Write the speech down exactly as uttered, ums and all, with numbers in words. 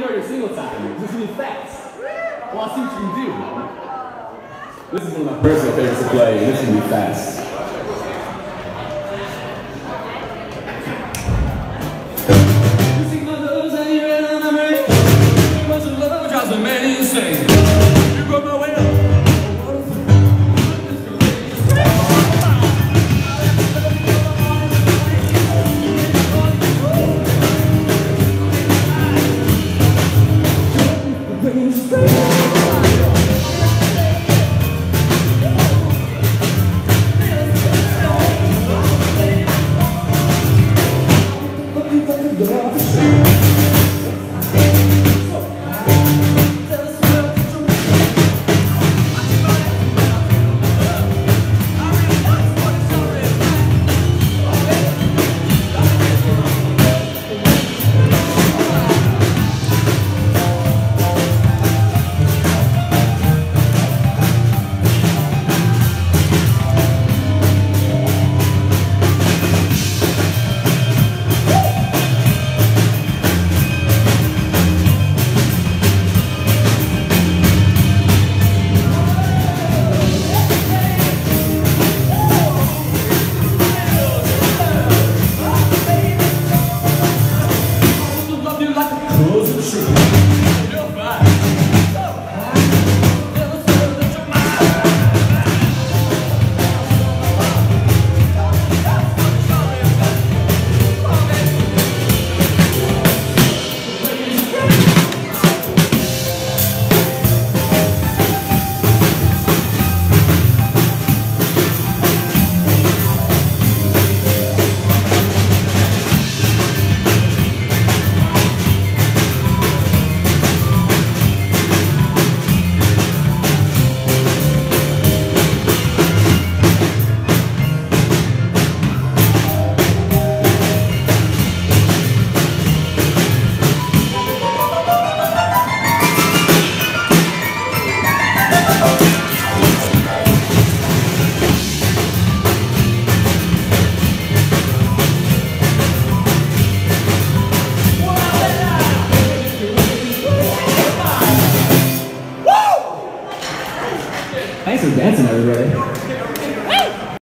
heard it a single time. Just really fast. Well, I see what you can do. This is one of my personal favorites to play, and this can be fast. You see my loves and you're in on the rain. Much of love drives a man insane. You broke my way up. True.